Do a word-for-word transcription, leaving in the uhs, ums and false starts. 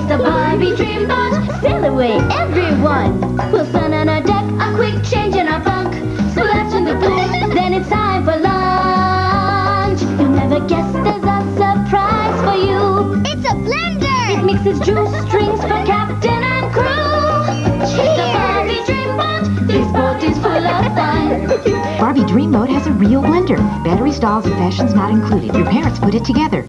the Barbie Dreamboat. Sail away, everyone. We'll stand on our deck, a quick change in our bunk. Splash in the pool, then it's time for lunch. You'll never guess there's a surprise for you. It's a blender! It mixes juice strings for captain and crew. It's the Barbie Dreamboat. This boat is full of fun. Barbie Dreamboat has a real blender. Battery stalls and fashions not included. Your parents put it together.